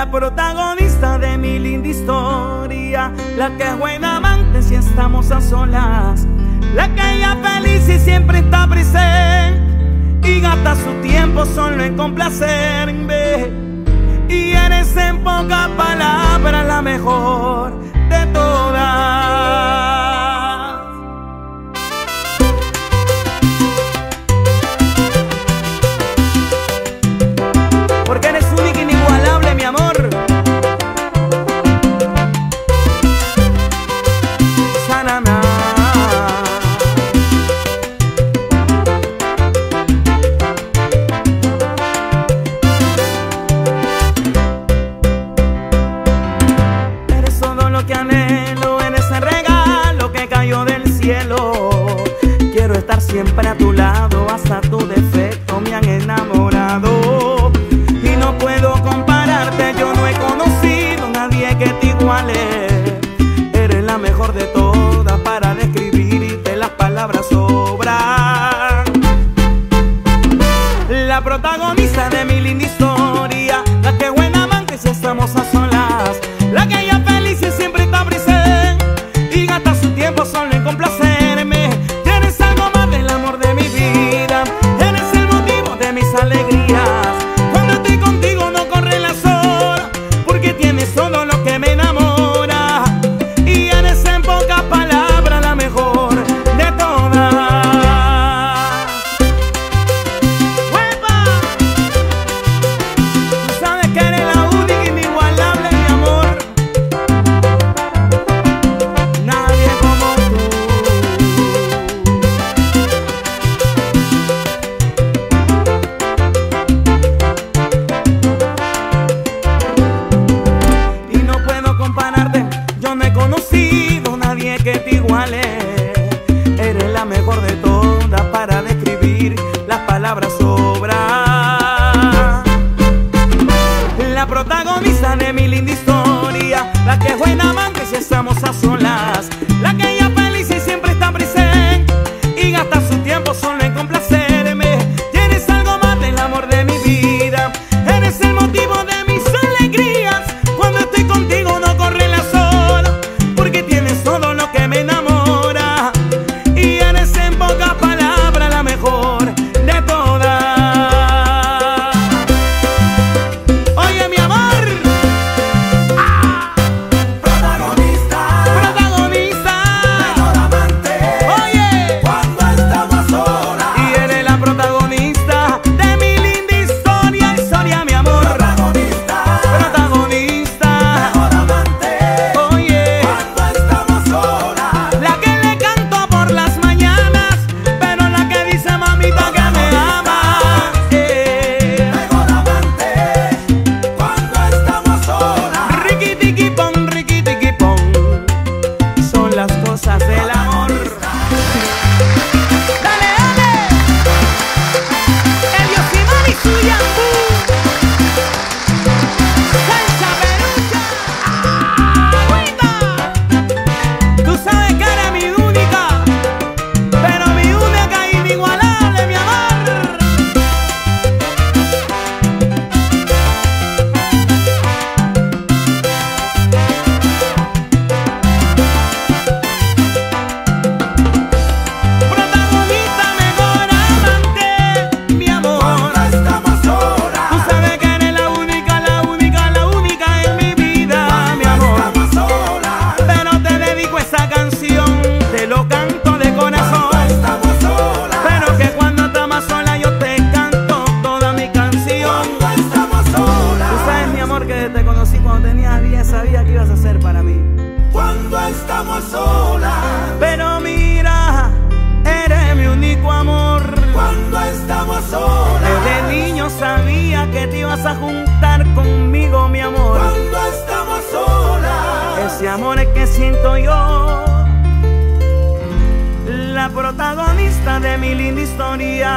La protagonista de mi linda historia, la que es buena amante si estamos a solas, la que ella feliz y siempre está presente y gasta su tiempo solo en complacerme. Y eres en pocas palabras la mejor de todas. Porque eres única e inigualable, mi amor. Sanana. Eres todo lo que anhelo, eres el regalo que cayó del cielo. Quiero estar siempre a tu lado, hasta tu defecto me han enamorado. No puedo compararte, yo no he conocido a nadie que te iguale. Eres la mejor de todas, para describirte las palabras sobran. La protagonista de mi linda historia, la que es buena amante si estamos a solas, la que ella feliz y siempre está presente y gasta su tiempo solo en complacerme. Tienes algo más del amor de mi vida, eres el motivo de mis alegrías. Todo lo que me enamora y eres en pocas palabras la mejor de todas. ¡Huepa! Tú sabes que eres la única e inigualable, mi amor. Nadie como tú. Yo no he conocido a nadie que te iguale. Eres la mejor de todas, para describir las palabras sobran. La protagonista de mi linda historia, la que es buena amante si estamos a solas, la que ella feliz y siempre está presente y gasta su tiempo solo en complacerme. Tienes algo más del amor de mi vida, eres el motivo de mis alegrías. Cuando estoy contigo no corre la sola, porque tienes todo lo que me enamora y eres en pocas palabras la mejor de todas. Oye, mi amor. Protagonista, protagonista, mejor amante. Oye, Cuando estamos solas. y eres la protagonista de mi linda historia, historia, mi amor. Protagonista, Protagonista, mejor amante. oye, Cuando estamos solas. la que le canto por las mañanas, pero la que dice mamita que me ama. Mejor amante. Cuando estamos solas. Riqui tiqui pon, son las cosas del amor. Dale, dale. El Yosimar y su Yambú. Salsa perucha. Agüita. Tú sabes que eres mi única, pero mi única e inigualable, mi amor. Protagonista, mejor amante, mi amor. Cuando estamos solas. Tú sabes que eres la única, la única, la única en mi vida, mi amor. Estamos solas. Pero te dedico esa canción, te lo canto de corazón. Estamos solas. Pero que cuando estamos sola yo te canto toda mi canción. Cuando estamos solas. Tú sabes, mi amor, que te conocí cuando tenías 10, sabía que ibas a ser para mí. Cuando estamos solas. Pero mira, eres mi único amor. Cuando estamos solas. Desde niño sabía que te ibas a juntar conmigo, mi amor. Cuando estamos solas. Ese amor es que siento yo, la protagonista de mi linda historia.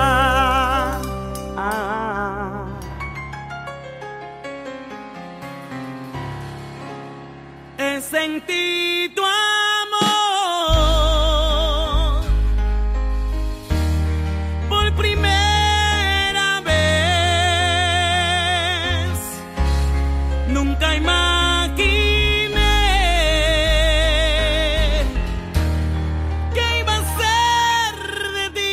Sentí tu amor por primera vez Nunca imaginé que iba a ser de ti.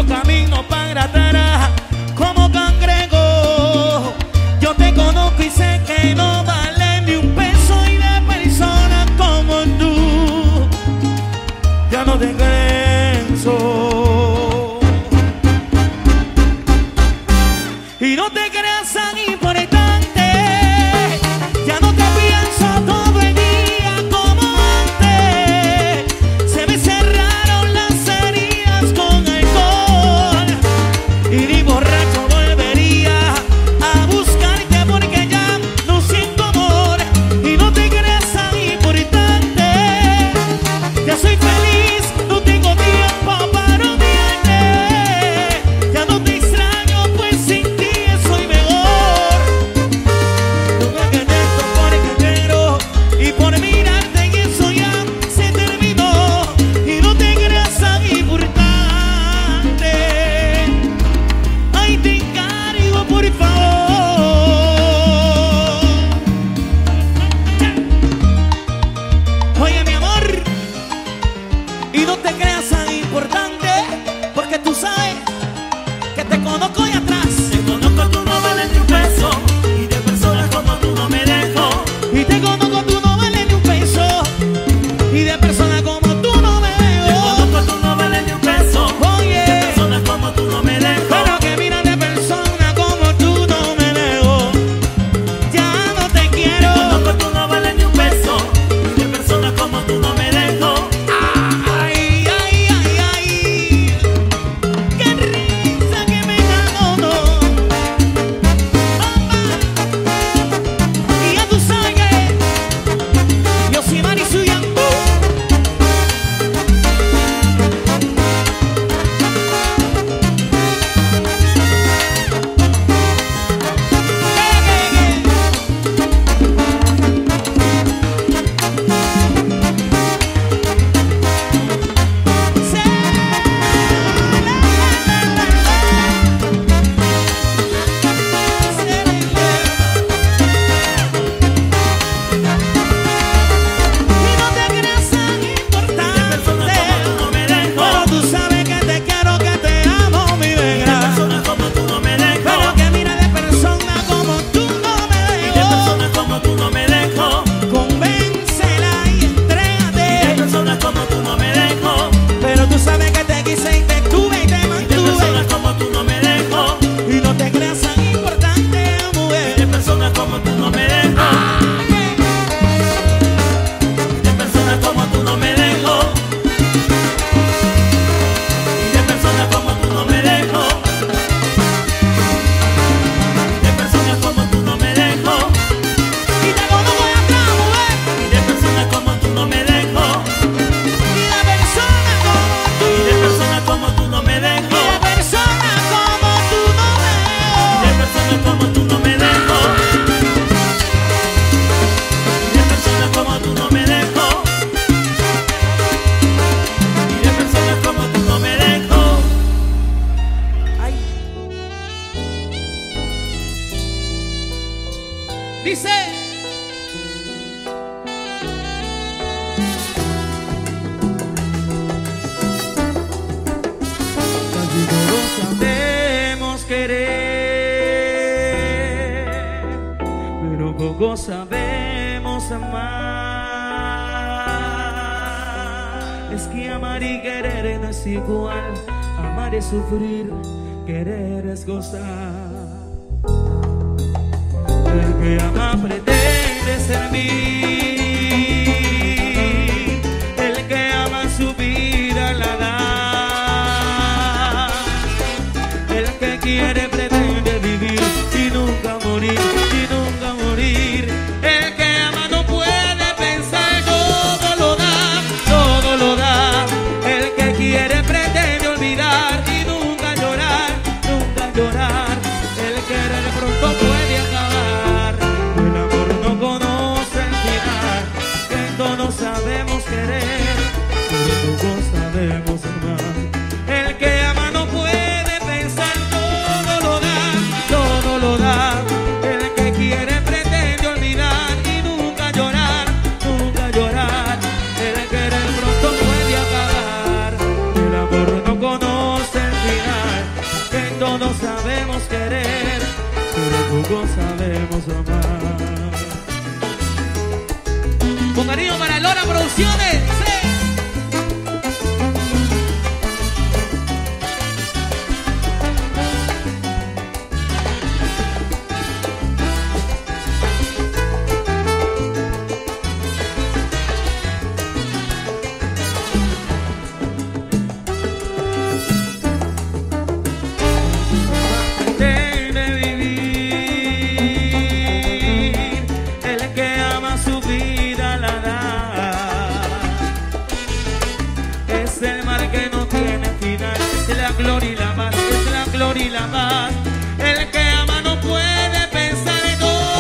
yo camino para atrás como cangrejo. Yo te conozco y sé que no vale ni un peso, y de personas como tú ya no te pienso. Y no te creas tan importante, ya no te pienso todo el día como antes. Se me cerraron las heridas con alcohol, y ni borracho volvería a buscarte porque ya no siento amor. Y no te creas tan importante, ya soy feliz, no tengo tiempo para odiarte. Ya no te extraño, pues sin ti soy mejor. No me quedé porque quiero, y por mirarte y eso ya se terminó. Y no te creas tan importante, ay, te encargo por favor. Oye mi amor, y no te creas tan importante, porque tú sabes que te conozco y atrás. Te conozco, tú no vales ni un peso, y de personas como tú no me dejo. Y te conozco, tú no vales ni un peso, y de personas como tú no me Te dejo. conozco, tú no vales ni un peso, Oye, de personas como tú no me dejo. pero que mira, de persona como tú no me dejo. Ya no te quiero. Te conozco, tú no vales ni un peso, y de personas como tú no me dejo. Ay, ay, ay, ay, qué risa que me enamoró. Y ya tú sabes que yo soy Marisu Yambú. Y no te creas tan importante, pero tú sabes que te quiero, que te amo, mi De negra. personas como tú no me dejo. Pero que mira, de persona como tú no me Y de dejo. personas como tú no me dejo. Convéncela y De entrégate. personas como tú no me dejo. Pero tú sabes que te quise y te tuve y te Y de mantuve. personas como tú no me dejo. Y no te creas tan importante, Y de mujer. personas como tú no me dejo. Y de personas como tú no me dejo. Y de personas como tú no me dejo. Y de personas como tú no me dejo. Y te conozco de atrás, mujer. Y de personas como tú no me dejo. Y la persona como tú. Y de personas como tú no me Y dejo. la persona como tú no me Y de personas como tú no me dejo. Y de personas como tú no me dejo. Y de personas como tú no me dejo. Ay. Dice. Casi todos sabemos querer, pero poco sabemos amar. Es que amar y querer no es igual. Amar es sufrir, querer es gozar. El que ama pretende servir, el que ama su vida la da, el que quiere pretende vivir y nunca morir, y nunca morir. El que ama no puede pensar, todo lo da, todo lo da. El que quiere pretende olvidar y nunca llorar, nunca llorar. El querer pronto puede acabar, el amor no conoce el final. Que todos sabemos querer, pero pocos sabemos amar. El que ama no puede pensar, todo lo da, todo lo da. El que poco sabemos amar. Con cariño para Lora Producciones. Sí. Y la paz, el que ama no puede pensar en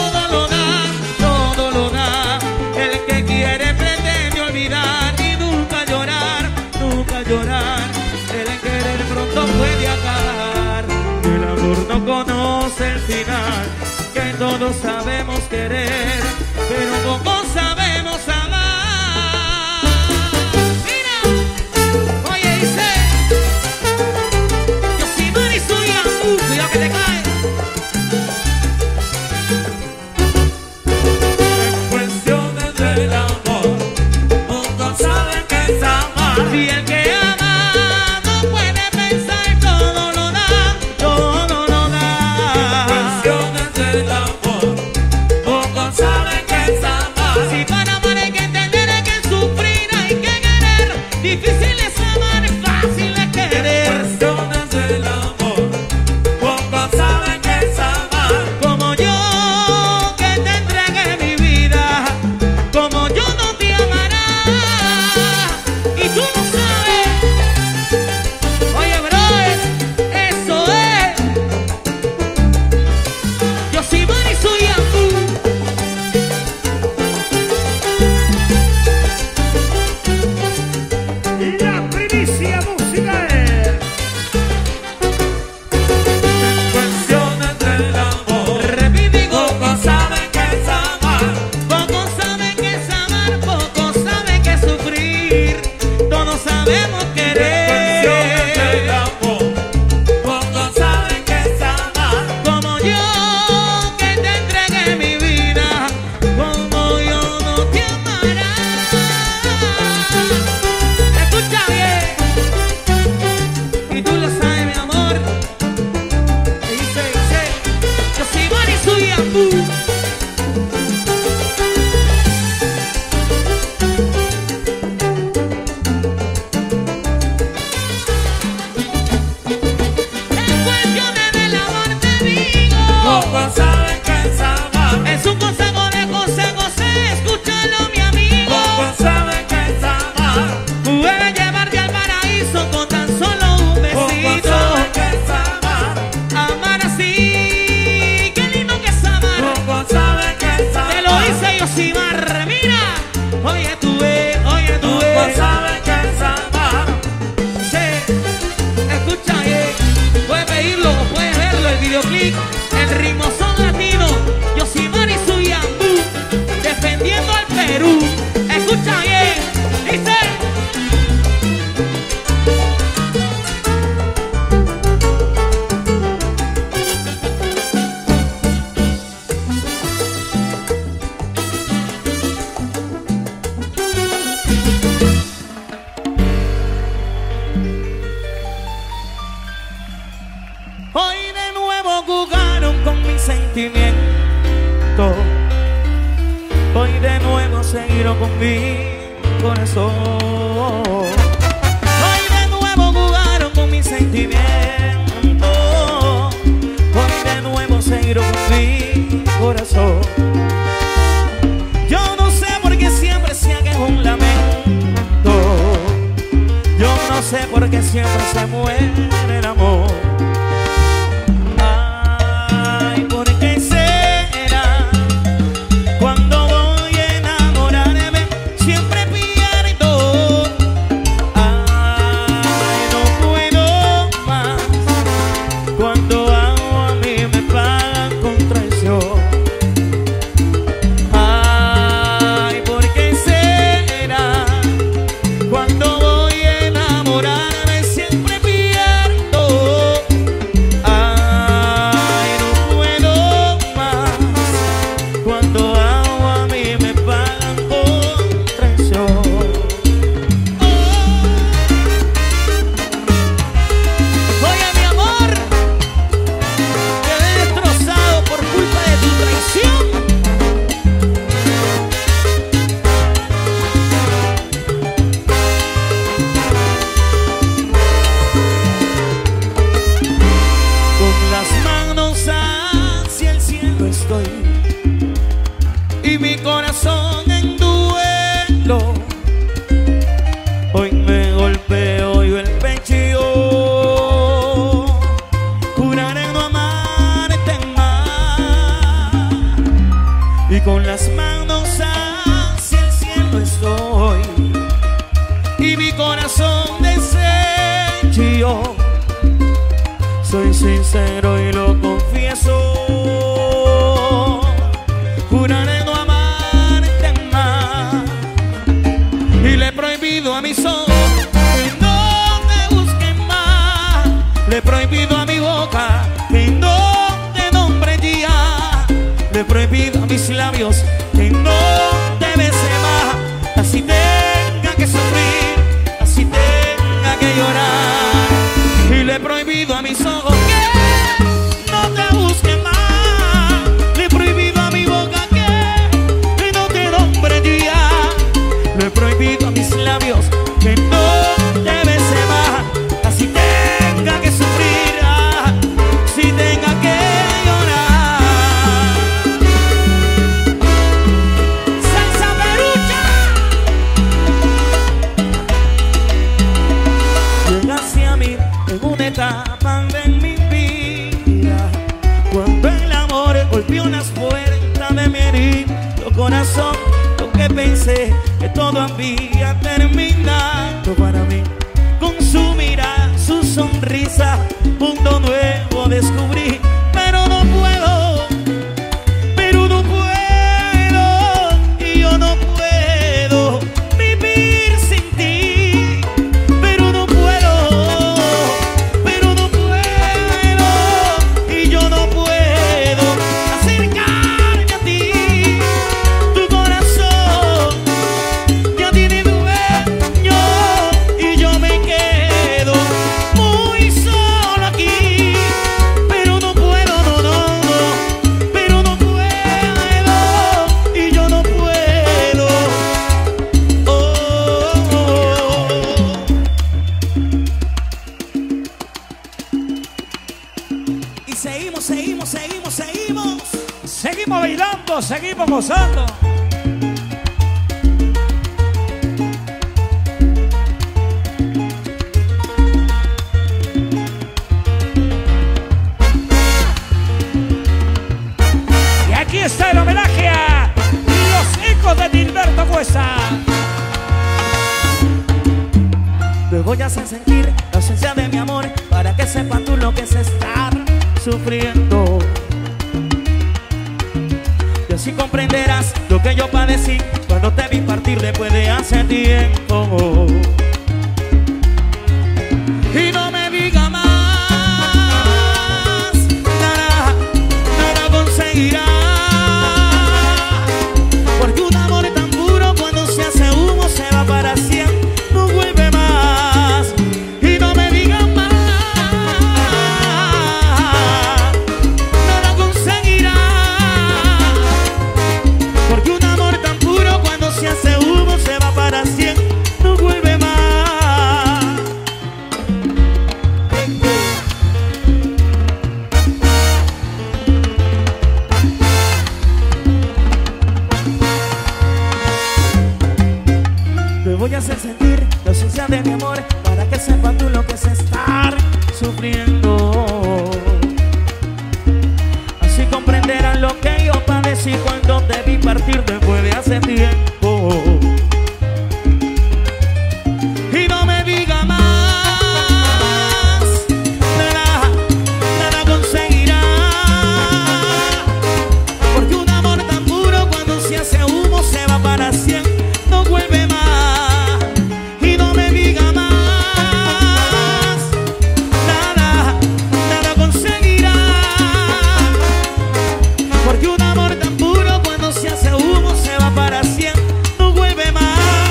todo lo da, el que quiere pretende olvidar y nunca llorar, el querer pronto puede acabar, el amor no conoce el final, que todos sabemos querer, pero poco sabemos amar. Mira, oye, dice cuidado que te cae. En cuestiones del amor, pocos saben qué es amar. Y el que ama no puede pensar, todo lo da, todo lo da. En cuestiones del amor, pocos saben qué es amar. Si para amar hay que entender, hay que sufrir, hay que querer. Difícil es amar, es fácil es querer. En cuestiones del amor, el ritmo son latinos, Yosimar y Suyambú, defendiendo al Perú. Escucha bien, dice. Hoy de nuevo jugaron con mi sentimiento. Hoy de nuevo se iró con mi corazón. Hoy de nuevo jugaron con mi sentimiento. Hoy de nuevo se iró con mi corazón. Yo no sé por qué siempre se haga un lamento. Yo no sé por qué siempre se muere el amor. Cuando voy a enamorarme siempre pierdo. contigo. Soy sincero y lo confieso. Juraré no amarte más. Y le he prohibido a mis ojos que no te busquen más. Le he prohibido a mi boca que no te nombre ya. Le he prohibido a mis labios que no te bese más. Así tenga que sufrir, así tenga que llorar. Y le he prohibido a mis ojos que no te busquen más. Le he prohibido a mi boca que no te nombre ya. Le he prohibido a mis labios que no te bese más. Así tenga que sufrir, así tenga que llorar. Salsa Perucha. Llegaste a mí en una etapa de mi vida, cuando el amor golpeó las puertas de mi herido corazón. Lo que pensé que todo había terminado para mí, con su mirada, su sonrisa, mundo nuevo descubrí. Pero no puedo, y yo no puedo vivir sin ti. Pero no puedo, y yo no puedo acercarme a ti. Tu corazón ya tiene dueño y yo me quedo muy solo aquí. Pero no puedo, pero no puedo, y yo no puedo. Y seguimos. Seguimos bailando, seguimos gozando. Y aquí está el homenaje a los ecos de Gilberto Cuesta. Te voy a hacer sentir la ausencia de mi amor, para que sepas tú lo que es estar sufriendo. Y así comprenderás lo que yo padecí cuando te vi partir después de hace tiempo. Y no me diga más, nada conseguirá. Porque un amor tan puro, cuando se hace humo, se va para siempre, no vuelve más. Y no me diga más, nada conseguirá. Porque un amor tan puro, cuando se hace humo, se va para siempre, no vuelve más. Te voy a hacer sentir la ausencia de mi amor, para que sepas tú lo que es estar sufriendo. Así comprenderás lo que yo padecí cuando te vi partir después de hace tiempo. Y no me diga más, nada conseguirá. Porque un amor tan puro, cuando se hace humo, se va para siempre, no vuelve más. Y no me diga más, nada conseguirá. Porque un amor tan puro, cuando se hace humo, se va para siempre, no vuelve más.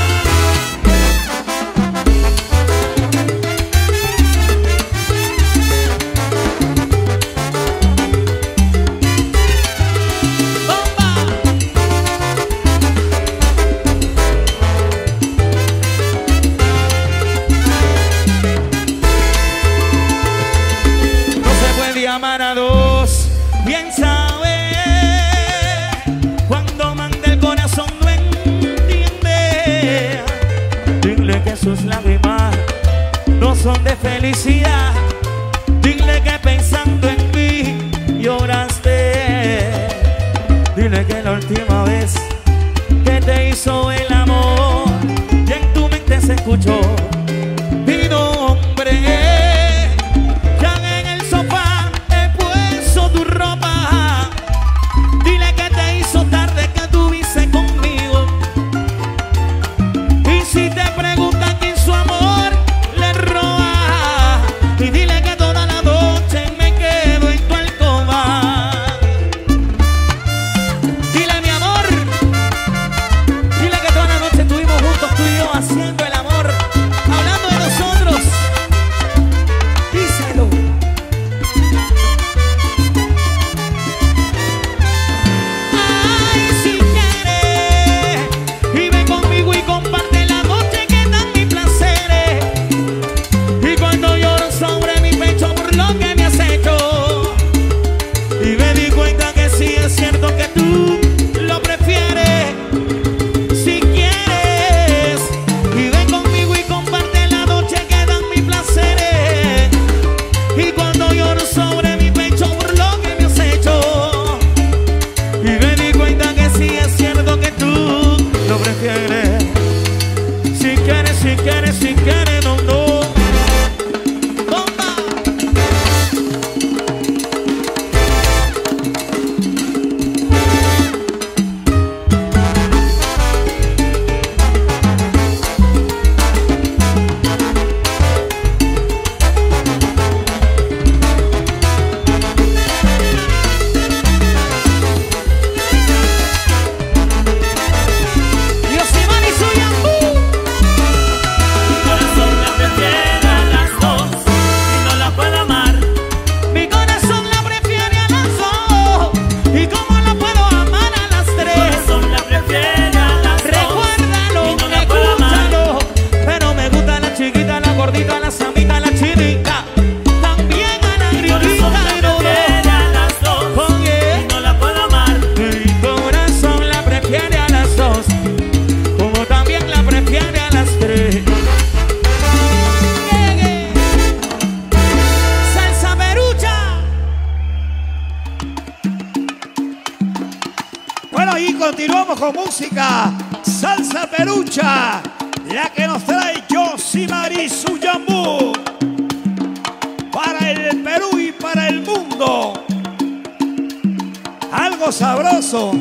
No se puede amar a dos, bien sabe. Cuando manda el corazón no entiende. Dile que sus lágrimas no son de felicidad. Dile que pensando en mí lloraste. Dile que la última vez que te hizo el amor, y en tu mente se escuchó mi nombre. continuamos con música, salsa perucha, la que nos trae Yosimari Suyambú, para el Perú y para el mundo, algo sabroso.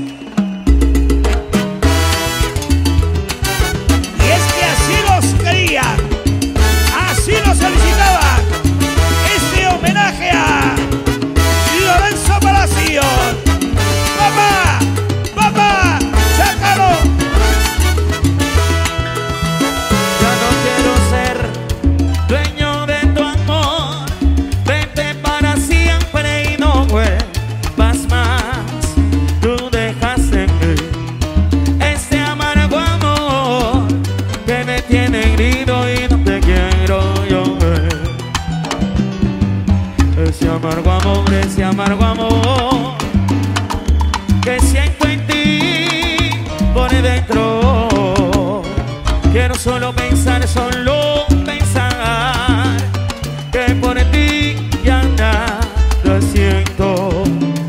Y es que así los querían, así los solicitaban, este homenaje a Lorenzo Palacios. ¡Papá! ¡Papá! ¡Sácalo! Ya no quiero ser dueño de tu amor. Vete para siempre y no vuelvas más. Tú dejaste en mí este amargo amor que me tiene herido y no te quiero yo ver. Ese amargo amor que siento en ti por dentro. Quiero solo pensar que por ti ya nada siento.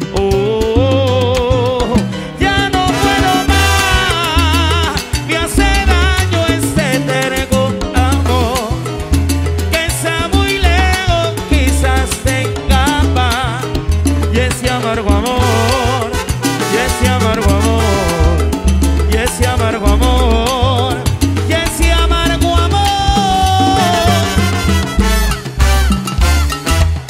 Oh, ya no puedo más, me hace daño este terco amor. Que sea muy lejos, quizás tenga paz. Y ese amargo amor, y ese amargo amor, y ese amargo amor, y ese amargo amor.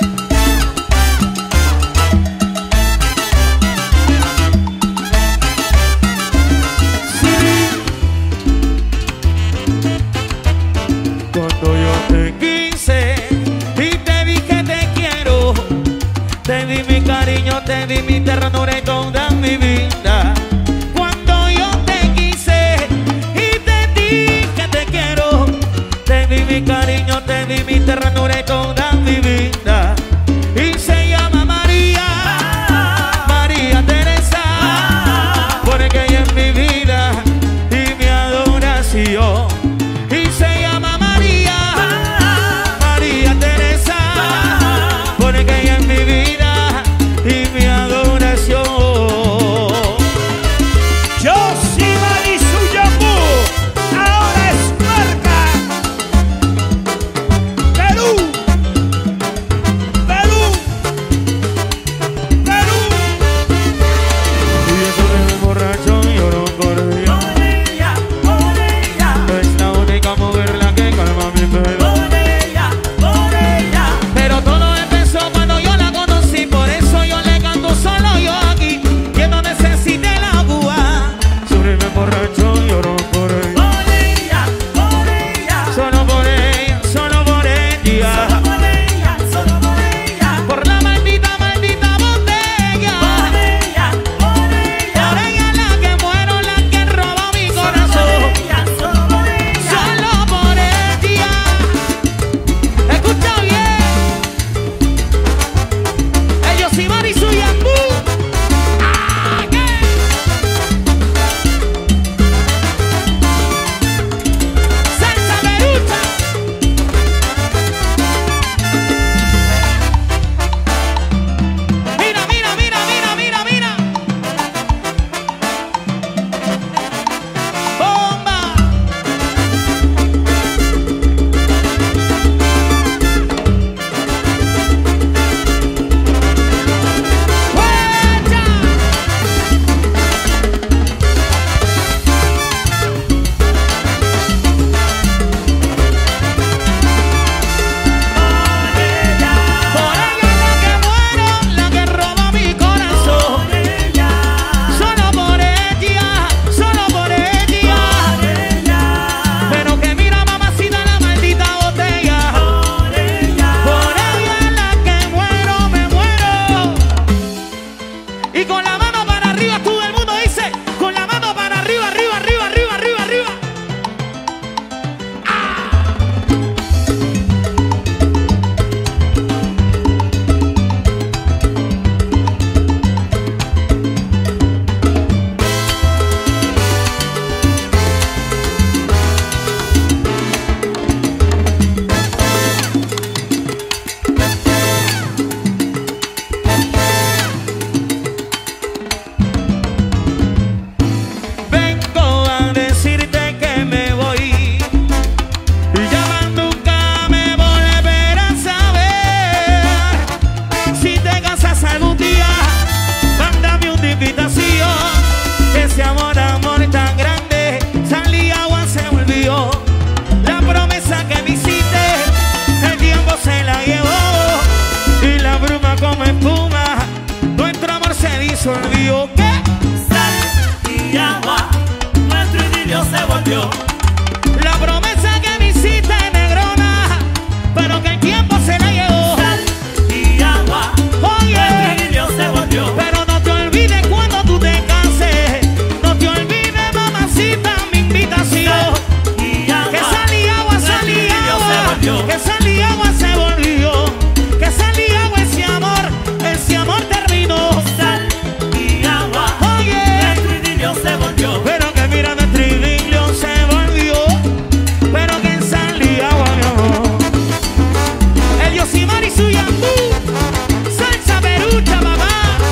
se olvidó. ¿Qué? Sal y agua, nuestro idilio se volvió. La promesa que me hiciste, negrona, pero que el tiempo se la llevó. Sal y agua, Oye, nuestro idilio se volvió. pero no te olvides cuando tú te cases. No te olvides, mamacita, mi invitación. Y agua, Que sal y agua, sal y agua. Que sal y agua se volvió. Que sal y agua, ese amor terminó. sal y agua, Oye, nuestro idilio se volvió. pero que mira nuestro idilio se volvió. Pero que sal y agua, mi amor. El Yosimar y su Yambú. Salsa perucha, mamá.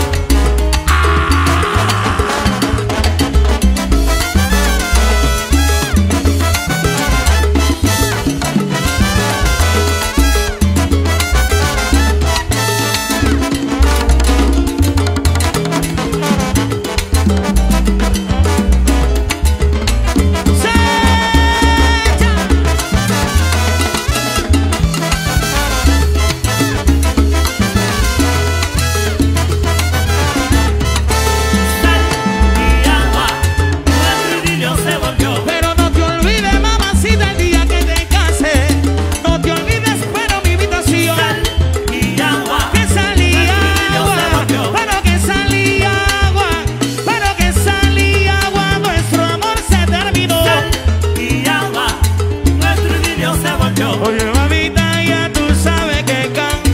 Sal y agua, nuestro idilio se volvió. Pero no te olvides, mamacita, el día que te cases. No te olvides, pero mi invitación. Sal y agua, Que salí agua, se volvió. pero que salí agua, pero que salí agua, nuestro amor se terminó. sal y agua, nuestro idilio se volvió. Oye, mamita, ya tú sabes que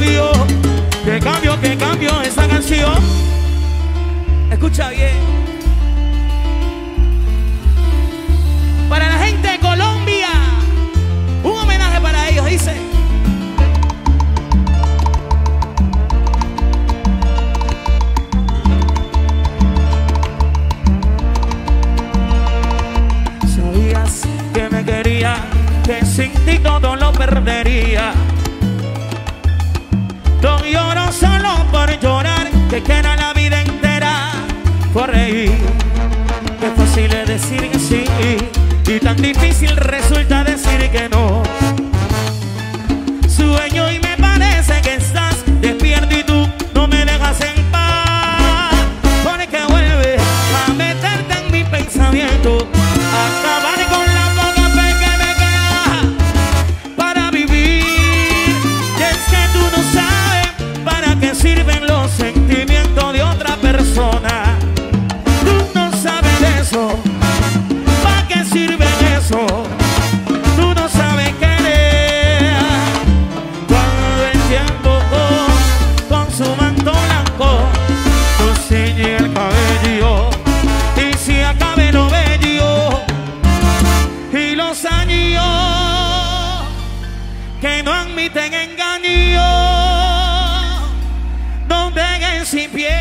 cambió esa canción. Escucha bien. Para la gente de Colombia, un homenaje para ellos, dice. Sabías que me quería, que sin ti todo lo perdería. No lloro solo por llorar, que queda la vida entera por reír. Qué fácil es decir que sí y tan difícil resulta decir que no. Sueño y me parece que estás despierto y tú no me dejas en paz. Porque vuelves a meterte en mi pensamiento, a acabar con la poca fe que me queda para vivir. Y es que tú no sabes para qué sirven los sentimientos de otra persona. Tú no sabes de eso, ¿para qué sirve eso? Tú no sabes querer. Cuando el tiempo con su manto blanco nos ciñe el cabello y se acabe lo bello y los años que no admiten engaño no dejen sin pie.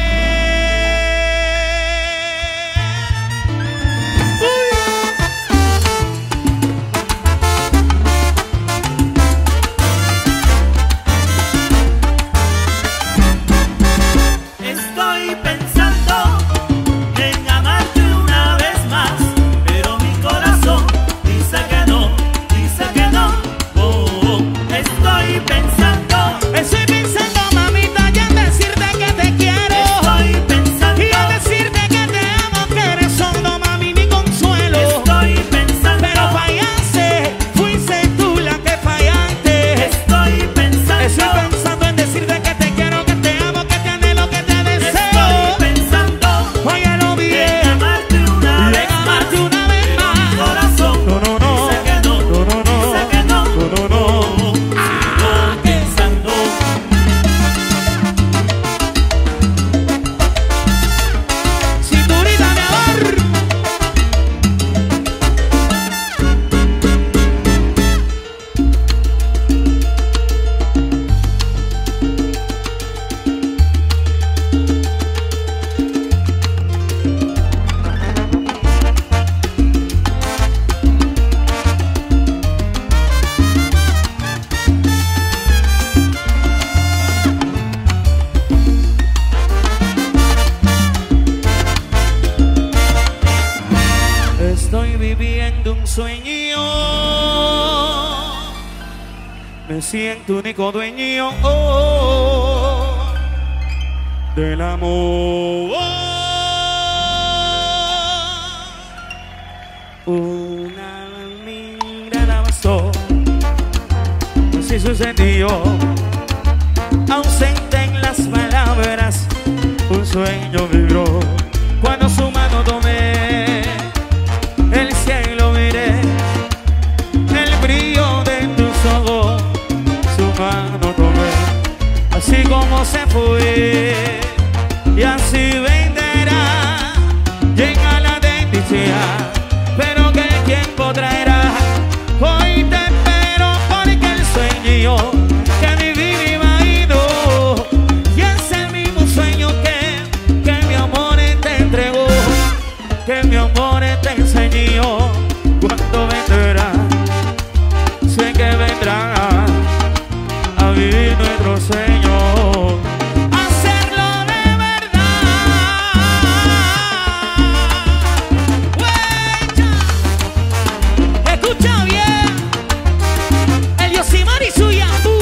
Estoy pensando en amarte una vez más, pero mi corazón dice que no, dice que no. Oh, oh. Estoy pensando, Mamita, ya en decirte que te quiero. estoy pensando, Y a decirte que te amo, que eres solo, mami, mi consuelo. estoy pensando, Pero fallaste, fuiste tú la que fallaste. estoy pensando, Estoy pensando en decirte que te quiero, que te amo, que te anhelo, que te deseo. estoy pensando Óyelo en bien, amarte una y vez en amarte más, una vez pero mi más. corazón No, no, no. dice que no, No, no, no. dice que no. No, no, no. Oh, sigo pensando. Cinturita, mi amor. Estoy viviendo un sueño, me siento único dueño del amor. sucedió. Ausente en las palabras, un sueño vibró. Cuando su mano tomé, el cielo miré, el brillo de tus ojos, su mano tomé. Así como se fue, y así venderá, llega la desdicha, pero que el tiempo traerá. Hoy te espero porque el sueño que viví me imaginó, y es el mismo sueño que mi amor te entregó, que mi amor te enseñó. Cuando vendrá, sé que vendrá a vivir nuestro sueño, hacerlo de verdad. Huecha. Escucha bien, el Yosimar y su Yambú.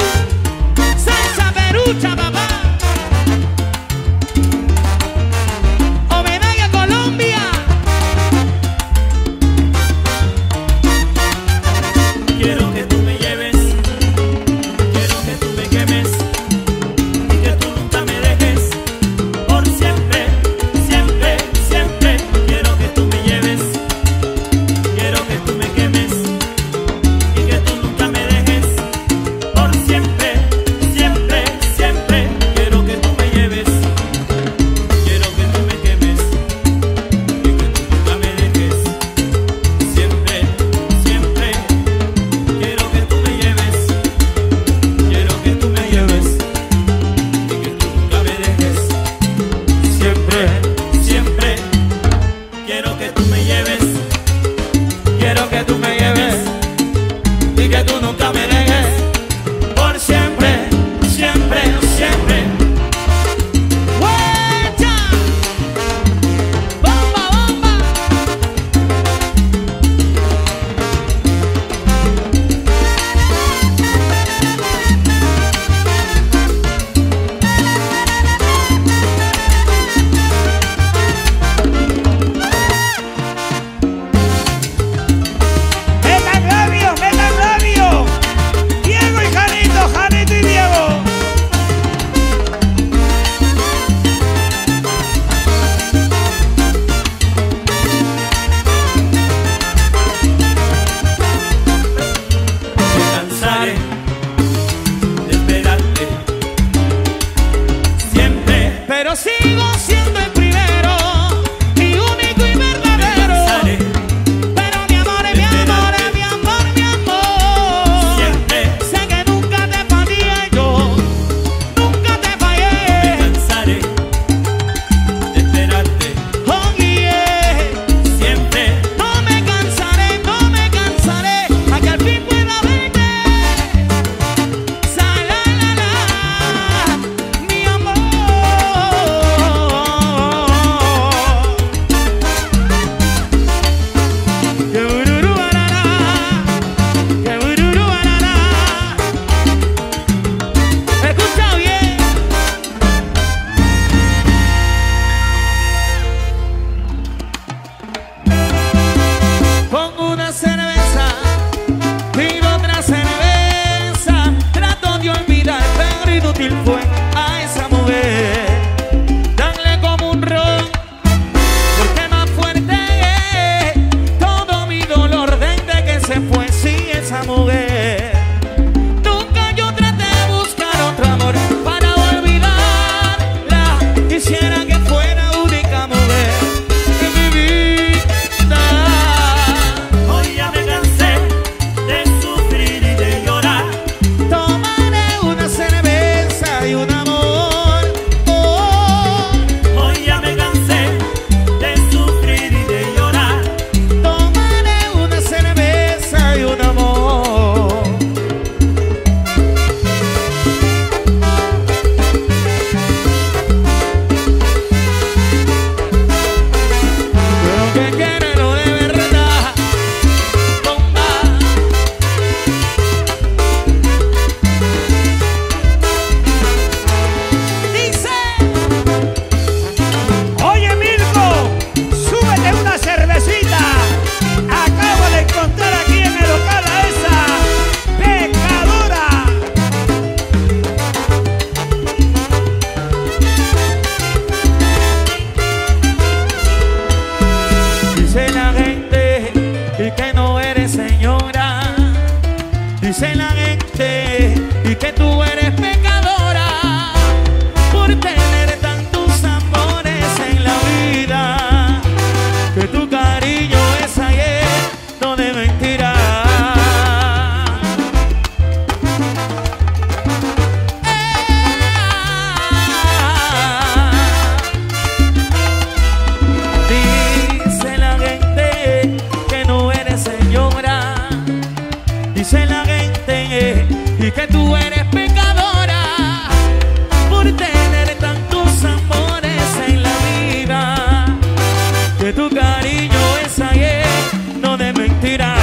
tú eres pecadora por tener tantos amores en la vida, que tu cariño es ayer, no de mentira.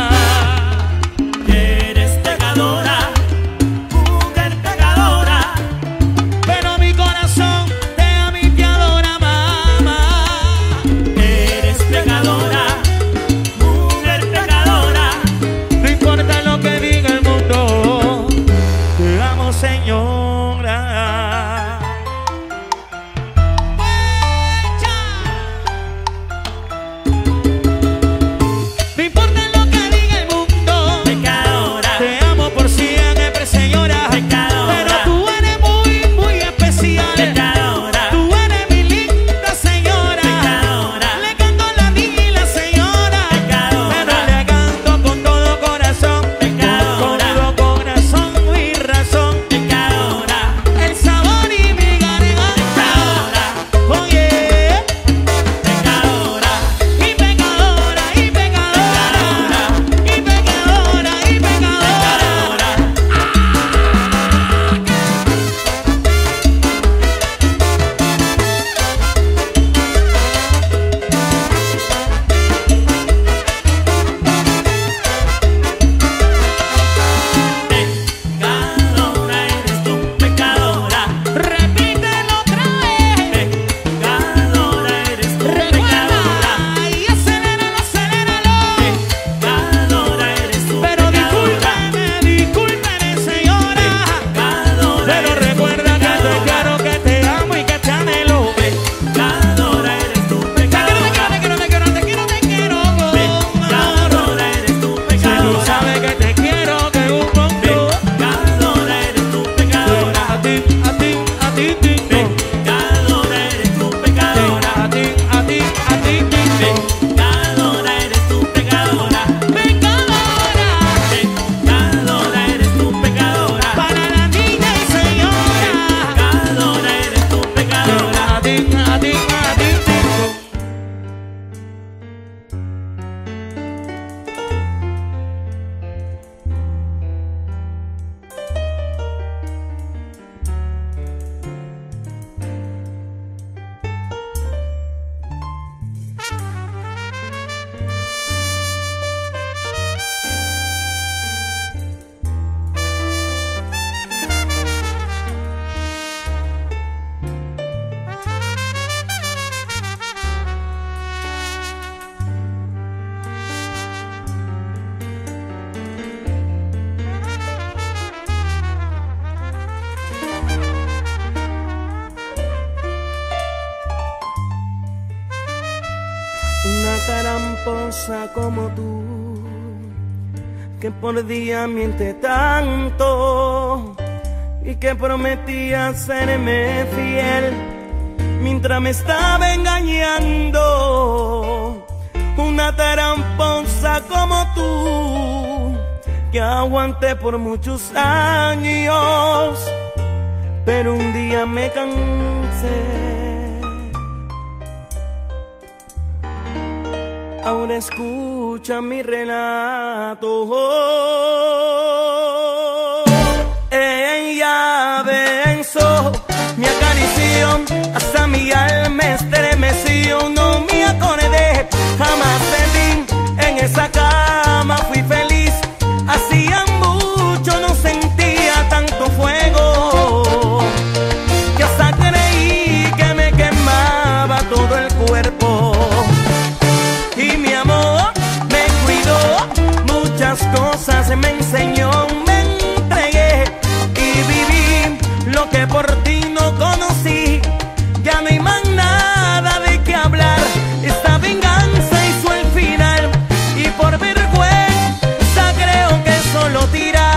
Eres pecadora, mujer pecadora, Pero mi corazón te ama y te adora, mamá. eres pecadora, mujer pecadora. No importa lo que diga el mundo, te amo, señora. No importa lo que diga el mundo, Pecadora, te amo por siempre, señora. Pecadora. Pero tú eres muy, muy especial. pecadora, Tú eres mi linda señora. Pecadora. Le canto a la niña y la señora. Pecadora. Pero le canto con todo corazón. Pecadora. Con todo corazón y razón. pecadora, El sabor y mi garganta. Pecadora. Oye, pecadora, y pecadora, y pecadora. Y pecadora, y pecadora. pecadora eres tú, pecadora, Repítelo otra vez. pecadora eres tú, pecadora, Recuerda y aceléralo, aceléralo. pecadora eres tú, Pero pecadora, discúlpeme, señora. pecadora Pero eres tú, recuerda que te pecadora, quiero, que te amo y que te anhelo. pecadora eres tú, Te quiero, pecadora, te quiero, te quiero, te quiero, te quiero. pecadora eres tú, Si tú pecadora, sabes que te quiero, que un monstruo. pecadora eres tú, pecadora, A ti, a ti, a ti, tinto. pecadora eres tú, pecadora, A ti, a ti, a ti, tinto. pecadora eres tú, pecadora, Pecadora, pecadora eres tú, pecadora, para la niña y señora. pecadora eres tú, pecadora. A ti, a ti, a ti, tinto. Una tramposa como tú, que por día miente tanto y que prometía serme fiel mientras me estaba engañando. Una tramposa como tú, que aguanté por muchos años, pero un día me cansé. Ahora escucha mi relato. Ella pensó, me acarició, hasta mi alma estremeció. No me acordé jamás de ti, en esa cama fui feliz. Hacía mucho no sentía tanto fuego, que hasta creí que me quemaba todo el cuerpo. Y mi amor me cuidó, muchas cosas me enseñó, me entregué y viví lo que por ti no conocí. Ya no hay más nada de qué hablar, esta venganza hizo el final y por vergüenza creo que solo tiras.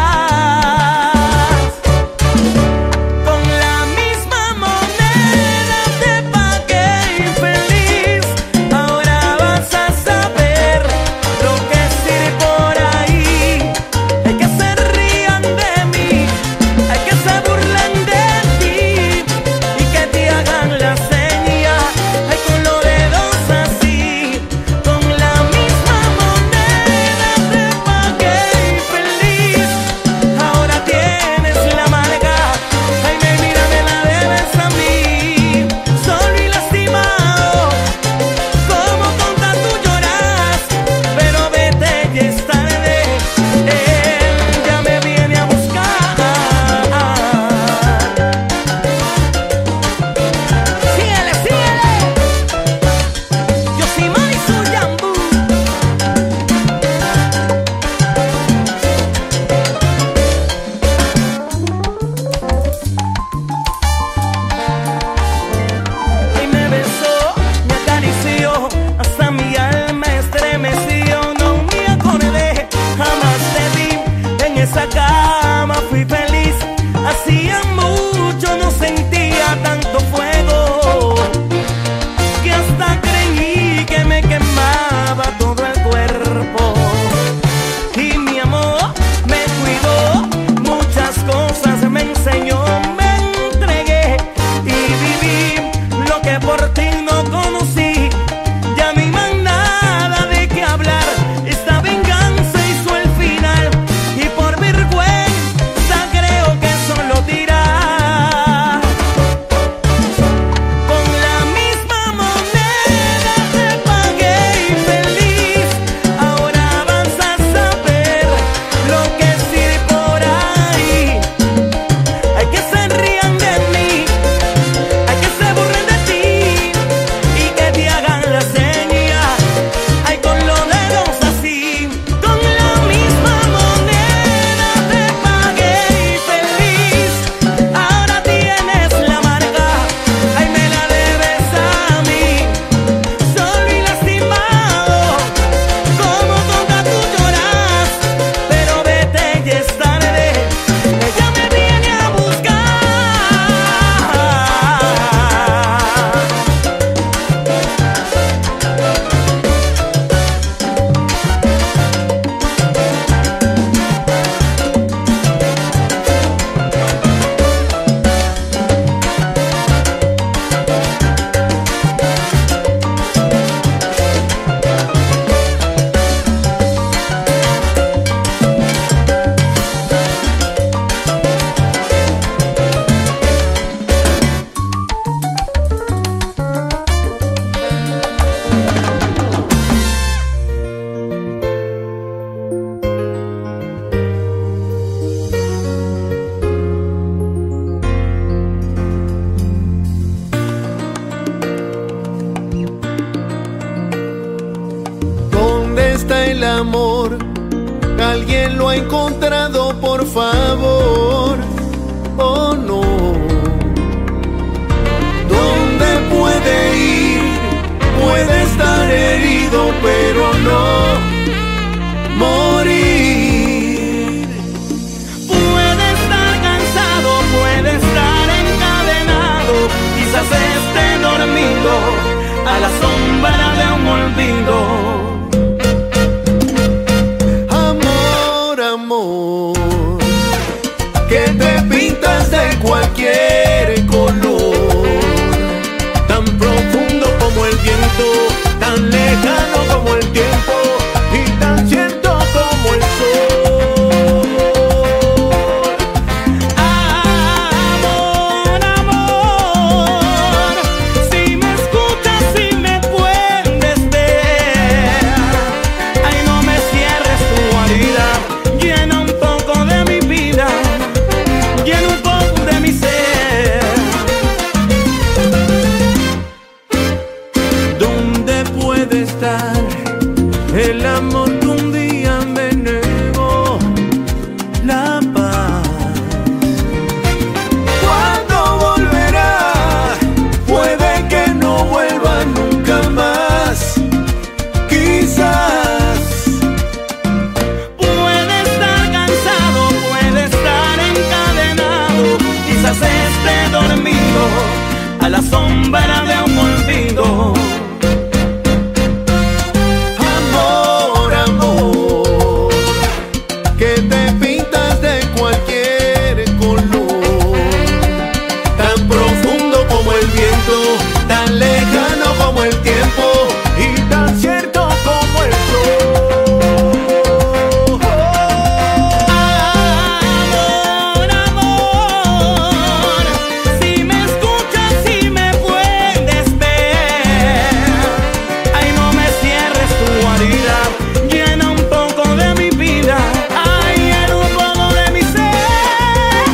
Con la misma moneda te pagué infeliz, ahora vas a saber lo que es ir por ahí. Hay que se rían de mí, hay que se burlen de ti. el amor, alguien lo ha encontrado, por favor. Oh no. ¿Dónde puede ir? Puede estar herido, pero no morir. Puede estar cansado, puede estar encadenado, quizás esté dormido a la sombra de un olvido. Amor, amor, que te pintas de cualquier color, tan profundo como el viento, tan lejano como el tiempo y tan cierto como el sol. Amor, amor, si me escuchas, si me puedes ver, ay, no me cierres tu guarida, llena un poco de mi vida, llena un poco de mi ser. ¿Dónde puede estar el amor que un día me negó la paz? ¿Cuándo volverá? Puede que no vuelva nunca más. Quizás Puede estar cansado, puede estar encadenado, quizás esté dormido a la sombra de un olvido. amor, amor, que te pintas de cualquier color, tan profundo como el viento, tan lejano como el tiempo y tan cierto como el sol. Amor, amor, si me escuchas, si me puedes ver, ay, no me cierres tu guarida, llena un poco de mi vida, ay, llena un poco de mi ser.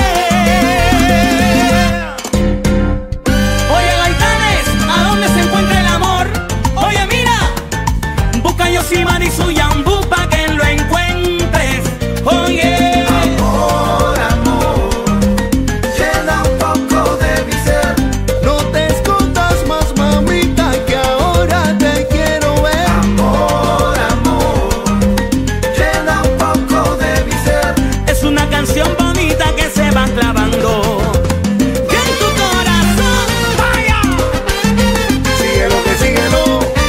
Oye, gaitanes, ¿a dónde se encuentra el amor? Oye, mira, busca Yosimar y su Yambú pa' que lo encuentres. Oye, Amor, amor, llena un poco de mi ser. No te escondas más, mamita, que ahora te quiero ver. Amor, amor, llena un poco de mi ser. es una canción bonita que se va clavando en tu corazón. ¡Vaya! Síguelo, que síguelo.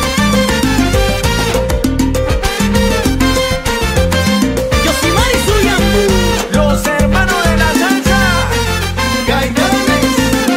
Yosimar y su Yambú. Los hermanos de la salsa, Gaitanes.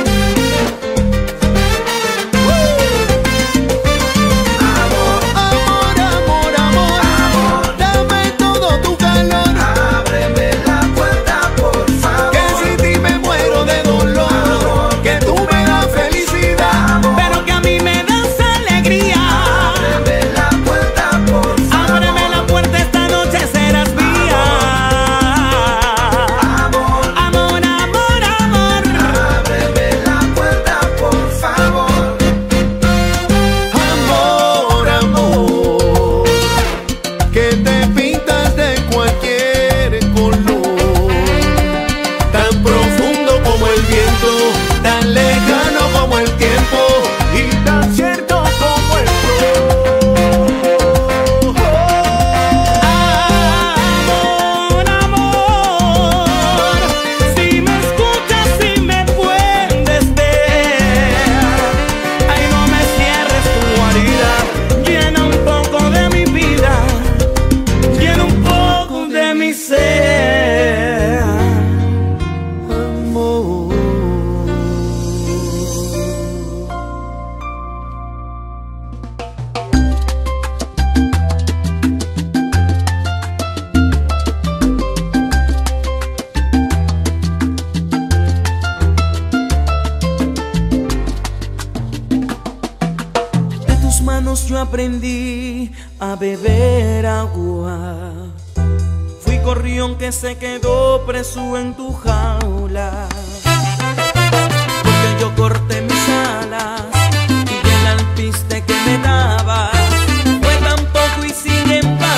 Amor, amor, amor, amor, dame todo tu calor. Ábreme la puerta, por favor, que sin ti me muero de dolor. Que tú me das felicidad. Pero que a mí me das alegría. Ábreme la puerta, por Ábreme la puerta, esta noche serás mía. amor. Amor, amor, amor. Ábreme la puerta, por favor. Amor, amor, que te pintas de cualquier color, tan profundo como el viento, tan lejano como el tiempo y tan cierto como el sol. Amor, amor, si me escuchas, si me puedes ver, ay, no me cierres tu guarida, llena un poco de mi vida, llena un poco de mi ser. Amor. De tus manos yo aprendí a beber agua. Fui gorrión que se quedó preso en tu jaula. Porque yo corté mis alas y el alpiste que me dabas fue tan poco y sin embargo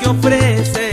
ofrece